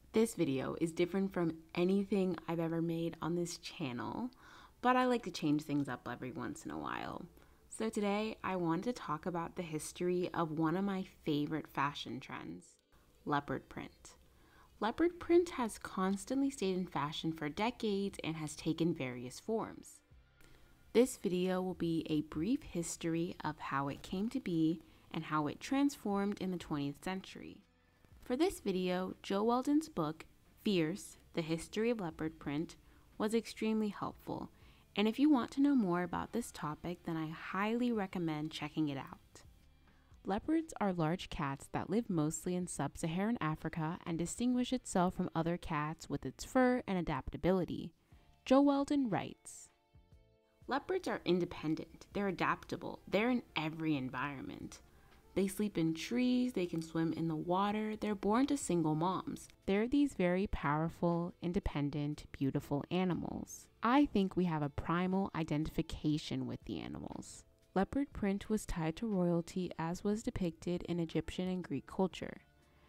This video is different from anything I've ever made on this channel, but I like to change things up every once in a while. So today I wanted to talk about the history of one of my favorite fashion trends, leopard print. Leopard print has constantly stayed in fashion for decades and has taken various forms. This video will be a brief history of how it came to be and how it transformed in the 20th century. For this video, Joe Weldon's book, Fierce, The History of Leopard Print, was extremely helpful, and if you want to know more about this topic, then I highly recommend checking it out. Leopards are large cats that live mostly in sub-Saharan Africa and distinguish itself from other cats with its fur and adaptability. Joe Weldon writes, "Leopards are independent, they're adaptable, they're in every environment. They sleep in trees, they can swim in the water, they're born to single moms. They're these very powerful, independent, beautiful animals. I think we have a primal identification with the animals." Leopard print was tied to royalty as was depicted in Egyptian and Greek culture.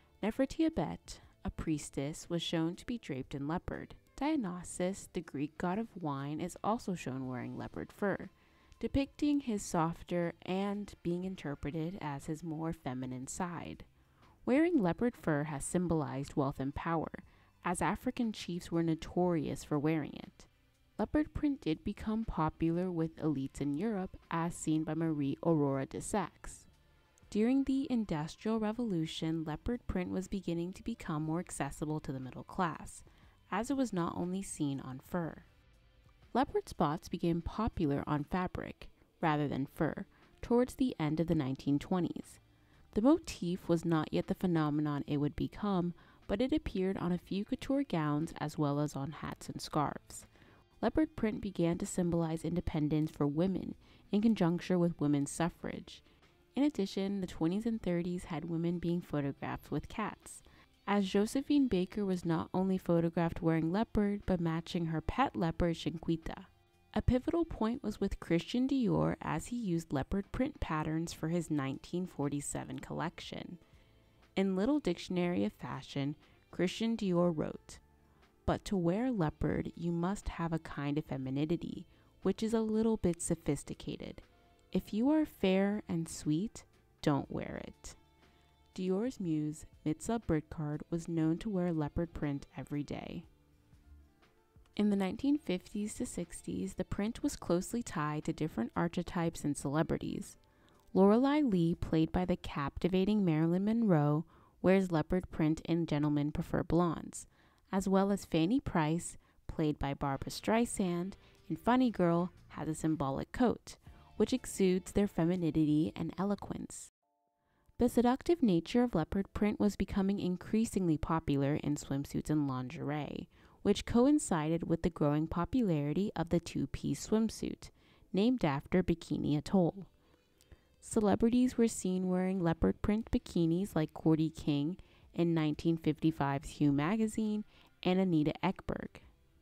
Nefertiti, a priestess, was shown to be draped in leopard. Dionysus, the Greek god of wine, is also shown wearing leopard fur, depicting his softer and being interpreted as his more feminine side. Wearing leopard fur has symbolized wealth and power, as African chiefs were notorious for wearing it. Leopard print did become popular with elites in Europe, as seen by Marie Aurore de Saxe. During the Industrial Revolution, leopard print was beginning to become more accessible to the middle class, as it was not only seen on fur. Leopard spots became popular on fabric, rather than fur, towards the end of the 1920s. The motif was not yet the phenomenon it would become, but it appeared on a few couture gowns as well as on hats and scarves. Leopard print began to symbolize independence for women in conjunction with women's suffrage. In addition, the 20s and 30s had women being photographed with cats, as Josephine Baker was not only photographed wearing leopard, but matching her pet leopard Chiquita. A pivotal point was with Christian Dior, as he used leopard print patterns for his 1947 collection. In Little Dictionary of Fashion, Christian Dior wrote, "But to wear leopard, you must have a kind of femininity, which is a little bit sophisticated. If you are fair and sweet, don't wear it." Dior's muse, Mitza Bridcard, was known to wear leopard print every day. In the 1950s to 60s, the print was closely tied to different archetypes and celebrities. Lorelei Lee, played by the captivating Marilyn Monroe, wears leopard print in Gentlemen Prefer Blondes, as well as Fanny Price, played by Barbra Streisand, in Funny Girl, has a symbolic coat, which exudes their femininity and eloquence. The seductive nature of leopard print was becoming increasingly popular in swimsuits and lingerie, which coincided with the growing popularity of the two-piece swimsuit, named after Bikini Atoll. Celebrities were seen wearing leopard print bikinis like Cordy King in 1955's Hue magazine and Anita Ekberg.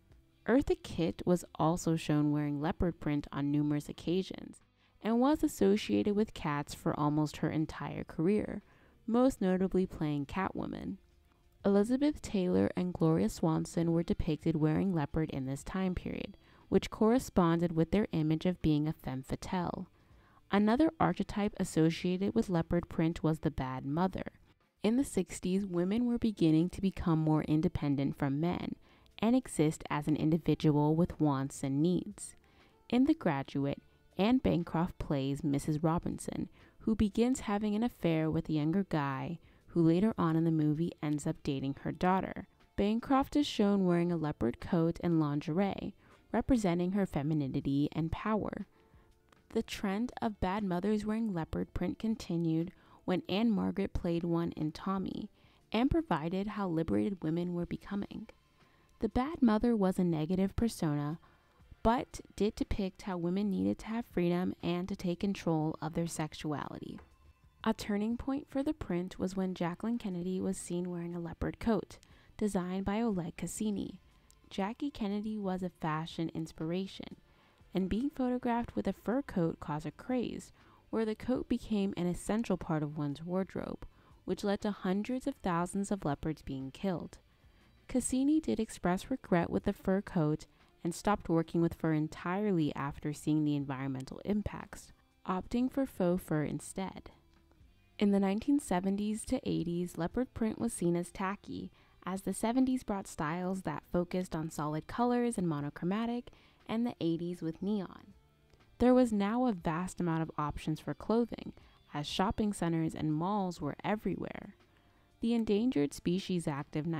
Eartha Kitt was also shown wearing leopard print on numerous occasions, and was associated with cats for almost her entire career, most notably playing Catwoman. Elizabeth Taylor and Gloria Swanson were depicted wearing leopard in this time period, which corresponded with their image of being a femme fatale. Another archetype associated with leopard print was the bad mother. In the 60s, women were beginning to become more independent from men and exist as an individual with wants and needs. In The Graduate, Anne Bancroft plays Mrs. Robinson, who begins having an affair with a younger guy who later on in the movie ends up dating her daughter. Bancroft is shown wearing a leopard coat and lingerie, representing her femininity and power. The trend of bad mothers wearing leopard print continued when Anne Margaret played one in Tommy, and provided how liberated women were becoming. The bad mother was a negative persona, but did depict how women needed to have freedom and to take control of their sexuality. A turning point for the print was when Jacqueline Kennedy was seen wearing a leopard coat, designed by Oleg Cassini. Jackie Kennedy was a fashion inspiration, and being photographed with a fur coat caused a craze, where the coat became an essential part of one's wardrobe, which led to hundreds of thousands of leopards being killed. Cassini did express regret with the fur coat and stopped working with fur entirely after seeing the environmental impacts, opting for faux fur instead. In the 1970s to 80s, leopard print was seen as tacky, as the 70s brought styles that focused on solid colors and monochromatic, and the 80s with neon. There was now a vast amount of options for clothing, as shopping centers and malls were everywhere. The Endangered Species Act of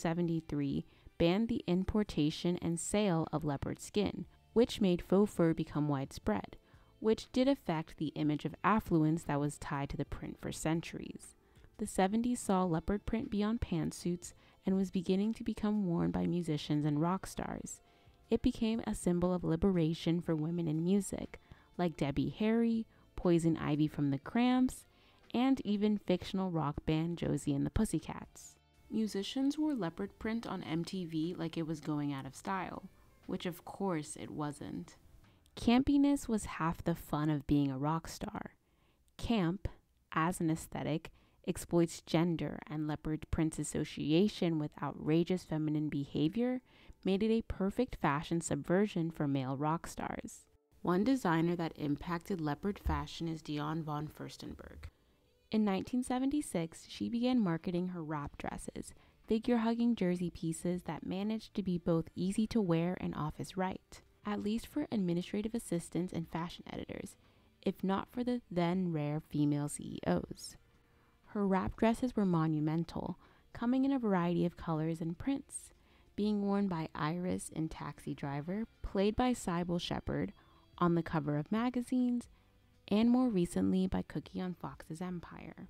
1973 banned the importation and sale of leopard skin, which made faux fur become widespread, which did affect the image of affluence that was tied to the print for centuries. The 70s saw leopard print be on pantsuits and was beginning to become worn by musicians and rock stars. It became a symbol of liberation for women in music, like Debbie Harry, Poison Ivy from the Cramps, and even fictional rock band Josie and the Pussycats. Musicians wore leopard print on MTV like it was going out of style, which of course it wasn't. Campiness was half the fun of being a rock star. Camp, as an aesthetic, exploits gender, and leopard print's association with outrageous feminine behavior made it a perfect fashion subversion for male rock stars. One designer that impacted leopard fashion is Dionne von Furstenberg. In 1976, she began marketing her wrap dresses, figure-hugging jersey pieces that managed to be both easy to wear and office right, at least for administrative assistants and fashion editors, if not for the then rare female CEOs. Her wrap dresses were monumental, coming in a variety of colors and prints, being worn by Iris in Taxi Driver, played by Sybil Shepherd, on the cover of magazines, and more recently by Cookie on Fox's Empire.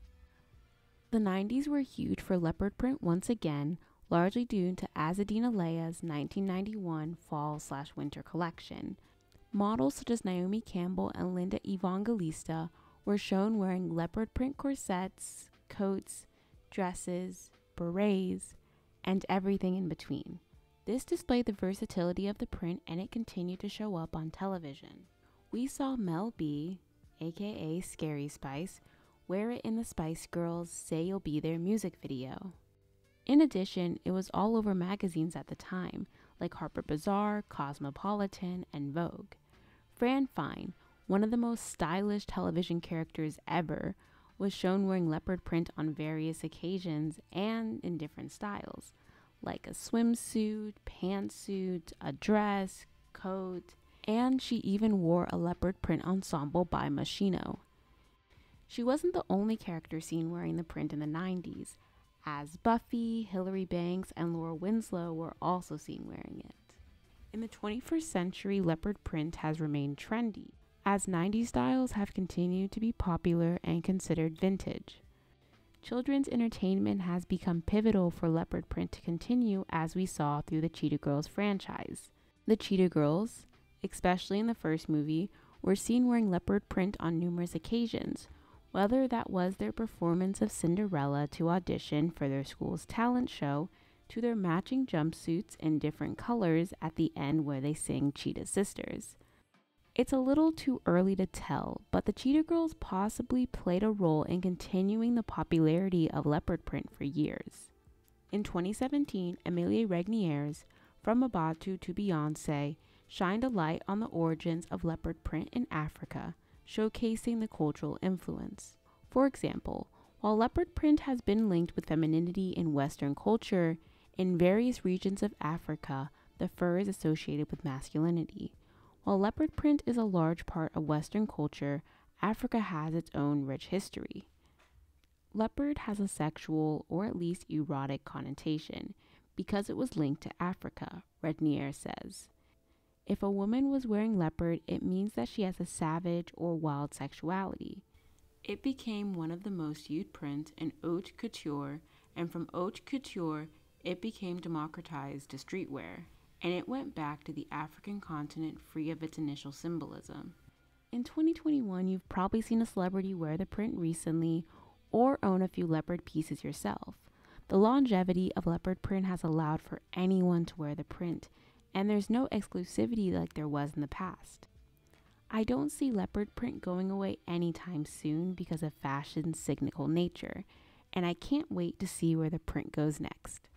The 90s were huge for leopard print once again, largely due to Azadina Leia's 1991 fall/winter collection. Models such as Naomi Campbell and Linda Evangelista were shown wearing leopard print corsets, coats, dresses, berets, and everything in between. This displayed the versatility of the print, and it continued to show up on television. We saw Mel B, aka Scary Spice, wear it in the Spice Girls' Say You'll Be There music video. In addition, it was all over magazines at the time, like Harper Bazaar, Cosmopolitan, and Vogue. Fran Fine, one of the most stylish television characters ever, was shown wearing leopard print on various occasions and in different styles, like a swimsuit, pantsuit, a dress, coat, and she even wore a leopard print ensemble by Moschino. She wasn't the only character seen wearing the print in the 90s, as Buffy, Hilary Banks, and Laura Winslow were also seen wearing it. In the 21st century, leopard print has remained trendy, as 90s styles have continued to be popular and considered vintage. Children's entertainment has become pivotal for leopard print to continue, as we saw through the Cheetah Girls franchise. The Cheetah Girls, especially in the first movie, were seen wearing leopard print on numerous occasions, whether that was their performance of Cinderella to audition for their school's talent show, to their matching jumpsuits in different colors at the end where they sing Cheetah Sisters. It's a little too early to tell, but the Cheetah Girls possibly played a role in continuing the popularity of leopard print for years. In 2017, Emilie Regnier's From Abatu to Beyonce shined a light on the origins of leopard print in Africa, showcasing the cultural influence. For example, while leopard print has been linked with femininity in Western culture, in various regions of Africa, the fur is associated with masculinity. While leopard print is a large part of Western culture, Africa has its own rich history. Leopard has a sexual or at least erotic connotation because it was linked to Africa, Regnier says. If a woman was wearing leopard, it means that she has a savage or wild sexuality. It became one of the most used prints in haute couture, and from haute couture, it became democratized to streetwear, and it went back to the African continent free of its initial symbolism. In 2021, you've probably seen a celebrity wear the print recently or own a few leopard pieces yourself. The longevity of leopard print has allowed for anyone to wear the print, and there's no exclusivity like there was in the past. I don't see leopard print going away anytime soon because of fashion's cyclical nature, and I can't wait to see where the print goes next.